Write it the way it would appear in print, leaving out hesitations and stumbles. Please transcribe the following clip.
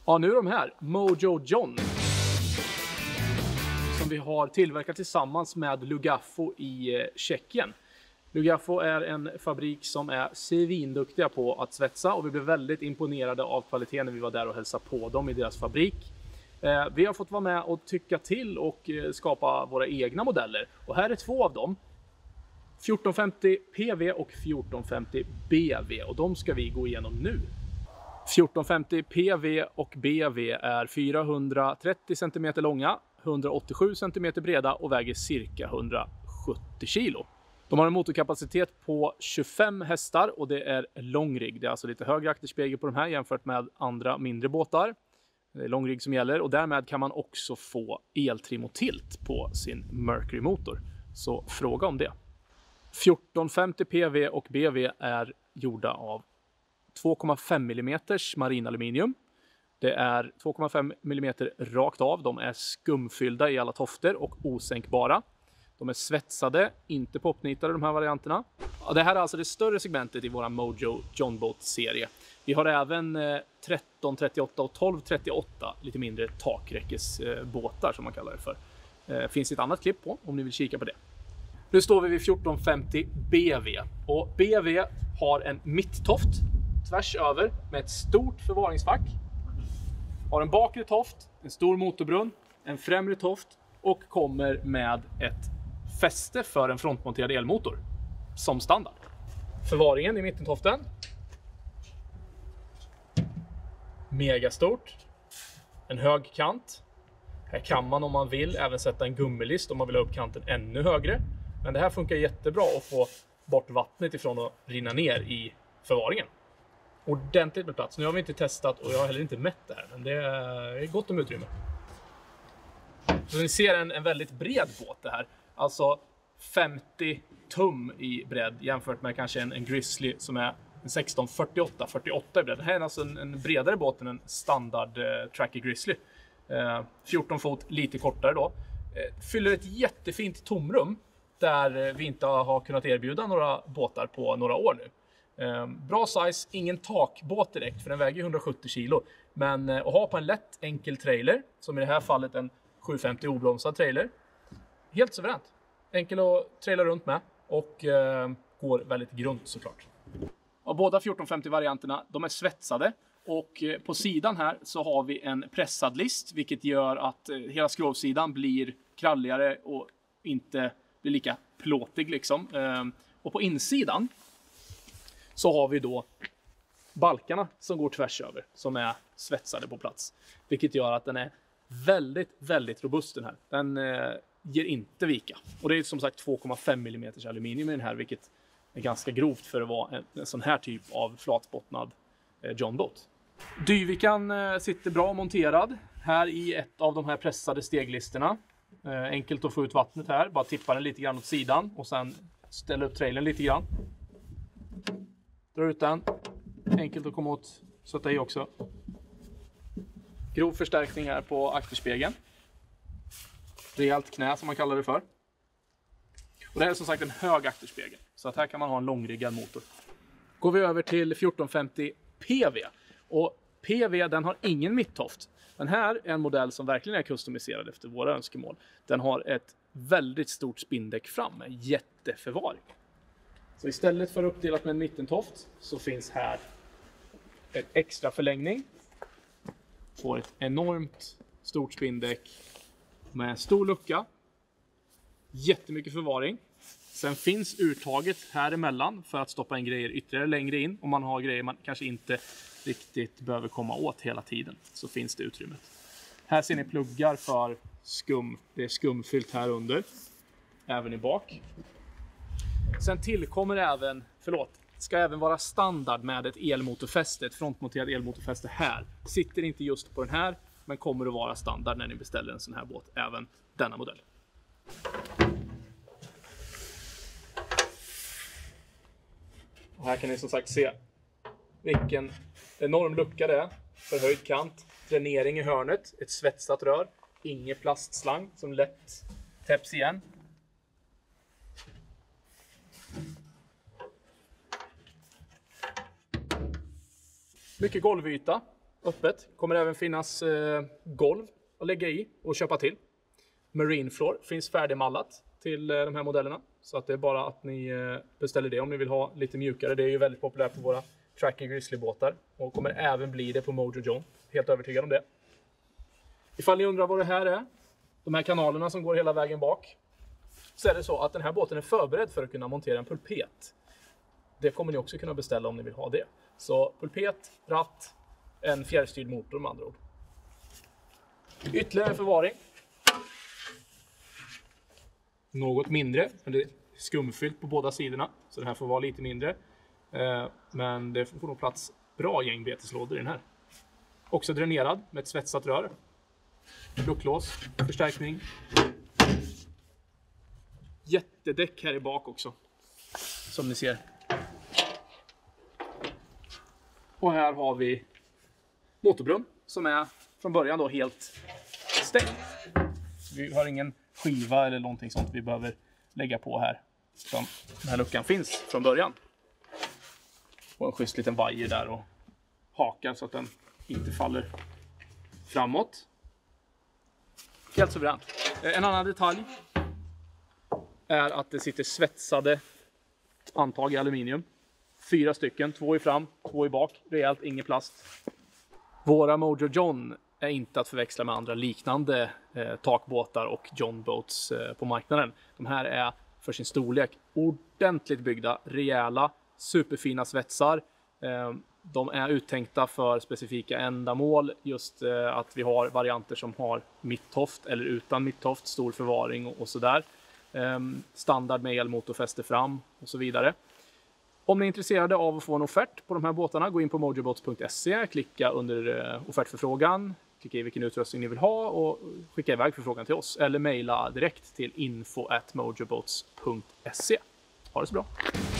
Ja, nu är de här. Mojo John. Som vi har tillverkat tillsammans med Lugafo i Tjeckien. Lugafo är en fabrik som är svinduktiga på att svetsa. Och vi blev väldigt imponerade av kvaliteten när vi var där och hälsade på dem i deras fabrik. Vi har fått vara med och tycka till och skapa våra egna modeller. Och här är två av dem. 1450 PV och 1450 BV. Och de ska vi gå igenom nu. 1450 PV och BV är 430 cm långa, 187 cm breda och väger cirka 170 kg. De har en motorkapacitet på 25 hästar och det är långrigg. Det är alltså lite högre akterspegel på de här jämfört med andra mindre båtar. Det är långrigg som gäller och därmed kan man också få eltrim och tilt på sin Mercury-motor. Så fråga om det. 1450 PV och BV är gjorda av 2,5 mm marinaluminium. Det är 2,5 mm rakt av. De är skumfyllda i alla tofter och osänkbara. De är svetsade, inte popnitade de här varianterna. Det här är alltså det större segmentet i våra Mojo John Boat-serie. Vi har även 1338 och 1238 lite mindre takräckesbåtar som man kallar det för. Finns ett annat klipp på om ni vill kika på det. Nu står vi vid 1450 BV. Och BV har en mitttoft tvärs över med ett stort förvaringsfack. Har en bakre toft, en stor motorbrunn, en främre toft och kommer med ett fäste för en frontmonterad elmotor som standard. Förvaringen i mittentoften. Megastort. En hög kant. Här kan man om man vill även sätta en gummilist om man vill ha upp kanten ännu högre. Men det här funkar jättebra att få bort vattnet ifrån att rinna ner i förvaringen. Ordentligt med plats. Nu har vi inte testat och jag har heller inte mätt det här. Men det är gott om utrymme. Så ni ser en väldigt bred båt det här. Alltså 50 tum i bredd jämfört med kanske en Grizzly som är en 1648 i bredd. Det här är alltså en bredare båt än en standard Tracker Grizzly. 14 fot, lite kortare då. Fyller ett jättefint tomrum där vi inte har kunnat erbjuda några båtar på några år nu. Bra size, ingen takbåt direkt för den väger 170 kilo. Men att ha på en lätt enkel trailer, som i det här fallet en 750 obromsad trailer. Helt suveränt. Enkel att traila runt med och går väldigt grunt såklart. Och båda 1450-varianterna, de är svetsade. Och på sidan här så har vi en pressad list, vilket gör att hela skrovsidan blir kralligare och inte blir lika plåtig liksom. Och på insidan så har vi då balkarna som går tvärs över, som är svetsade på plats. Vilket gör att den är väldigt, väldigt robust den här. Den ger inte vika. Och det är som sagt 2,5 mm aluminium i den här, vilket är ganska grovt för att vara en sån här typ av flatbottnad John Boat. Dyvikan sitter bra monterad här i ett av de här pressade steglisterna. Enkelt att få ut vattnet här. Bara tippa den lite grann åt sidan och sen ställa upp trailern lite grann. Dra ut den. Enkelt att komma åt. Sätta i också. Grov förstärkning här på akterspegeln. Rejält knä som man kallar det för. Och det här är som sagt en hög akterspegel. Så att här kan man ha en långriggad motor. Går vi över till 1450 PV. Och PV den har ingen mitttoft. Den här är en modell som verkligen är customiserad efter våra önskemål. Den har ett väldigt stort spinndäck fram med jätteförvaring. Så istället för uppdelat med en mittentoft så finns här ett extra förlängning. Får ett enormt stort spinndäck med en stor lucka. Jättemycket förvaring. Sen finns uttaget här emellan för att stoppa in grejer ytterligare längre in. Om man har grejer man kanske inte riktigt behöver komma åt hela tiden, så finns det utrymmet. Här ser ni pluggar för skum. Det är skumfyllt här under. Även i bak. Sen tillkommer även, ska även vara standard med ett elmotorfäste, ett frontmonterat elmotorfäste här. Sitter inte just på den här, men kommer att vara standard när ni beställer en sån här båt, även denna modell. Och här kan ni som sagt se vilken enorm lucka det är. Förhöjd kant, dränering i hörnet, ett svetsat rör, ingen plastslang som lätt täpps igen. Mycket golvyta, öppet. Kommer även finnas golv att lägga i och köpa till. Marine Floor finns färdigmallat till de här modellerna. Så att det är bara att ni beställer det om ni vill ha lite mjukare. Det är ju väldigt populärt på våra Tracker Grizzly-båtar. Och kommer även bli det på Mojo Joe. Helt övertygad om det. Ifall ni undrar vad det här är. De här kanalerna som går hela vägen bak. Så är det så att den här båten är förberedd för att kunna montera en pulpet. Det kommer ni också kunna beställa om ni vill ha det. Så pulpet, ratt, en fjärrstyrd motor med andra ord. Ytterligare förvaring. Något mindre, men det är skumfyllt på båda sidorna. Så det här får vara lite mindre. Men det får nog plats bra gäng beteslådor i den här. Också dränerad med ett svetsat rör. Lucklås, förstärkning. Jättedäck här i bak också. Som ni ser. Och här har vi motorbrunn som är från början då helt stängd. Vi har ingen skiva eller någonting sånt vi behöver lägga på här. Utan den här luckan finns från början. Och en schysst liten vajer där och hakar så att den inte faller framåt. Helt suveränt. En annan detalj är att det sitter svetsade handtag i aluminium. 4 stycken, 2 i fram, 2 i bak. Rejält, ingen plast. Våra Mojo John är inte att förväxla med andra liknande takbåtar och John Boats på marknaden. De här är för sin storlek ordentligt byggda, rejäla, superfina svetsar. De är uttänkta för specifika ändamål. Just att vi har varianter som har mitttoft eller utan mitttoft, stor förvaring och sådär. Standard med elmotorfäste fram och så vidare. Om ni är intresserade av att få en offert på de här båtarna, gå in på mojoboats.se, klicka under offertförfrågan, klicka i vilken utrustning ni vill ha och skicka iväg förfrågan till oss. Eller mejla direkt till info@mojoboats.se. Ha det så bra!